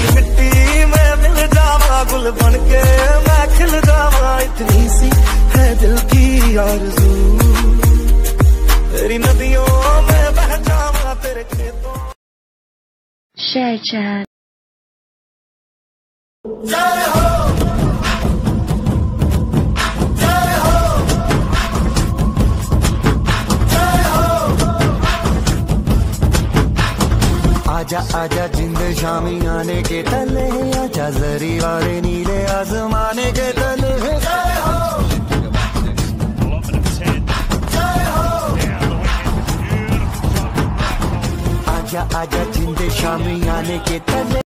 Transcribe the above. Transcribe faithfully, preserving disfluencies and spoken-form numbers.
मिट्टी में मिल जावा, गुल बन के मैं खिल जावा। इतनी सी है दिल की आरज़ू, तेरी नदियों में बह जावा, तेरे खेतों। ShareChat. जय हो, जय हो, जय हो। आजा आजा जिंद शामी आने के तले, आजा जरी वाले नीले आसमाने के तले। जय हो, जय हो। आजा आजा जिंद शामी आने के तले।